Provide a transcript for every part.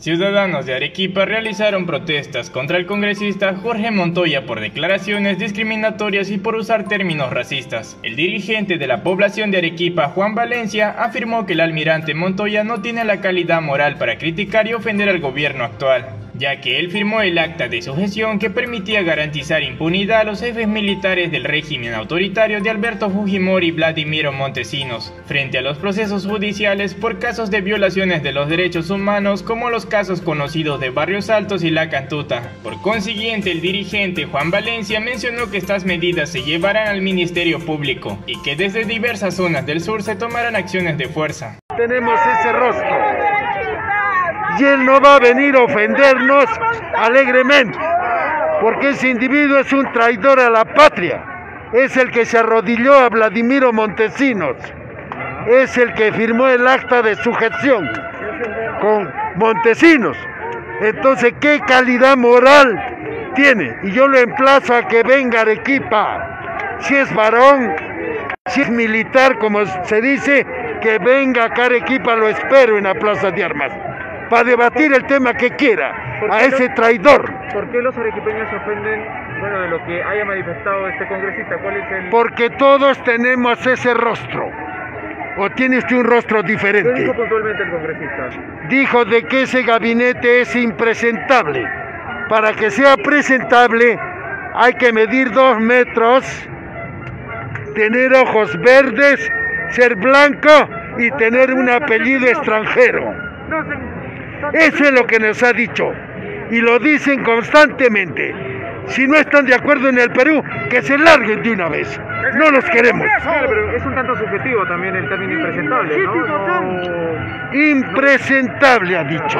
Ciudadanos de Arequipa realizaron protestas contra el congresista Jorge Montoya por declaraciones discriminatorias y por usar términos racistas. El dirigente de la población de Arequipa, Juan Valencia, afirmó que el almirante Montoya no tiene la calidad moral para criticar y ofender al gobierno actual, ya que él firmó el acta de sujeción que permitía garantizar impunidad a los jefes militares del régimen autoritario de Alberto Fujimori y Vladimiro Montesinos, frente a los procesos judiciales por casos de violaciones de los derechos humanos como los casos conocidos de Barrios Altos y La Cantuta. Por consiguiente, el dirigente Juan Valencia mencionó que estas medidas se llevarán al Ministerio Público y que desde diversas zonas del sur se tomarán acciones de fuerza. Tenemos ese rostro. Y él no va a venir a ofendernos alegremente, porque ese individuo es un traidor a la patria, es el que se arrodilló a Vladimiro Montesinos, es el que firmó el acta de sujeción con Montesinos. Entonces, ¿qué calidad moral tiene? Y yo lo emplazo a que venga a Arequipa, si es varón, si es militar, como se dice, que venga acá a Arequipa, lo espero en la Plaza de Armas, para debatir el tema que quiera, a ese traidor. ¿Por qué los arequipeños se ofenden, de lo que haya manifestado este congresista? ¿Cuál es el...? Porque todos tenemos ese rostro. ¿O tiene usted un rostro diferente? ¿Qué dijo puntualmente el congresista? Dijo de que ese gabinete es impresentable. Para que sea presentable hay que medir 2 metros, tener ojos verdes, ser blanco y tener un apellido extranjero. Eso es lo que nos ha dicho y lo dicen constantemente. Si no están de acuerdo en el Perú, que se larguen de una vez. No los queremos. Claro, pero es un tanto subjetivo también el término impresentable, ¿no? Impresentable, ha dicho.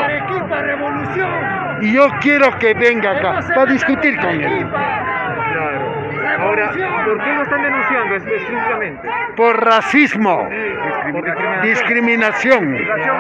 Y yo quiero que venga acá para discutir con él. Claro. Ahora, ¿por qué lo están denunciando específicamente? Por racismo. Discriminación.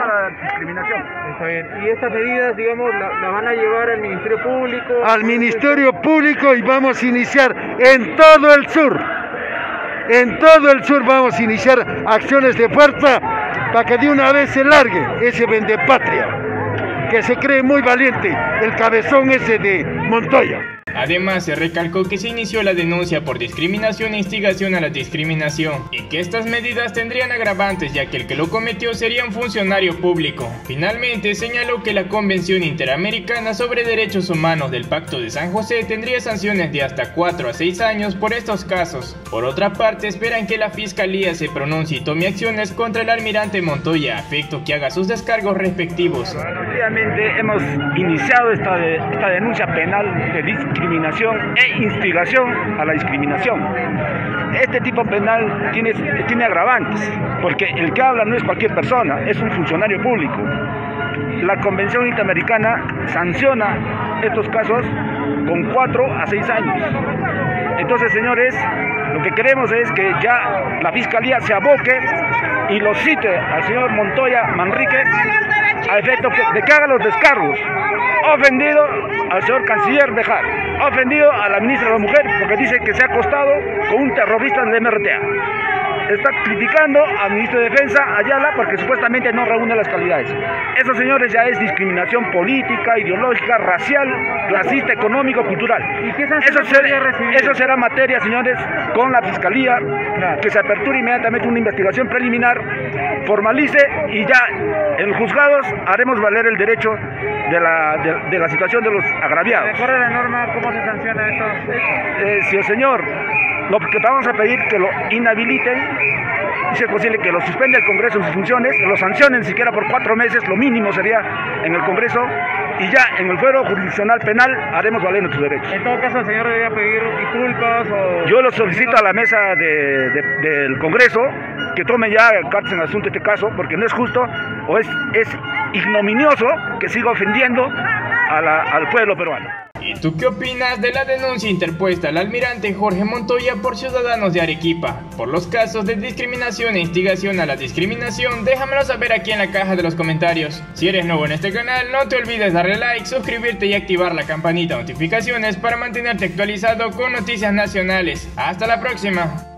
Está bien. ¿Y estas medidas, las van a llevar al Ministerio Público? Al Ministerio Público, y vamos a iniciar en todo el sur. En todo el sur vamos a iniciar acciones de fuerza para que de una vez se largue ese vendepatria, que se cree muy valiente, el cabezón ese de Montoya. Además, se recalcó que se inició la denuncia por discriminación e instigación a la discriminación y que estas medidas tendrían agravantes, ya que el que lo cometió sería un funcionario público. Finalmente, señaló que la Convención Interamericana sobre Derechos Humanos del Pacto de San José tendría sanciones de hasta 4 a 6 años por estos casos. Por otra parte, esperan que la Fiscalía se pronuncie y tome acciones contra el almirante Montoya, a efecto que haga sus descargos respectivos. Obviamente hemos iniciado esta denuncia penal de discriminación e instigación a la discriminación. Este tipo penal tiene agravantes, porque el que habla no es cualquier persona, es un funcionario público. La Convención Interamericana sanciona estos casos con 4 a 6 años. Entonces, señores, lo que queremos es que ya la Fiscalía se aboque y lo cite al señor Montoya Manrique a efecto de que haga los descargos. Ha ofendido al señor canciller Bejar, ha ofendido a la ministra de la Mujer porque dice que se ha acostado con un terrorista del MRTA. Está criticando al ministro de Defensa, Ayala, porque supuestamente no reúne las calidades. Eso, señores, ya es discriminación política, ideológica, racial, clasista, económico, cultural. ¿Y qué sanción eso será materia, señores, con la Fiscalía, que se aperture inmediatamente una investigación preliminar, formalice y ya en los juzgados haremos valer el derecho de la situación de los agraviados. ¿De acuerdo a la norma, cómo se sanciona estos hechos? Si el señor, lo que vamos a pedir que lo inhabiliten, y si es posible que lo suspenda el Congreso en sus funciones, lo sancionen siquiera por 4 meses, lo mínimo sería en el Congreso, y ya en el fuero jurisdiccional penal haremos valer nuestros derechos. En todo caso, el señor debería pedir disculpas o... Yo lo solicito a la mesa del Congreso que tome ya cartas en el asunto este caso, porque no es justo o es ignominioso que siga ofendiendo al pueblo peruano. ¿Y tú qué opinas de la denuncia interpuesta al almirante Jorge Montoya por ciudadanos de Arequipa por los casos de discriminación e instigación a la discriminación? Déjamelo saber aquí en la caja de los comentarios. Si eres nuevo en este canal, no te olvides darle like, suscribirte y activar la campanita de notificaciones para mantenerte actualizado con noticias nacionales. ¡Hasta la próxima!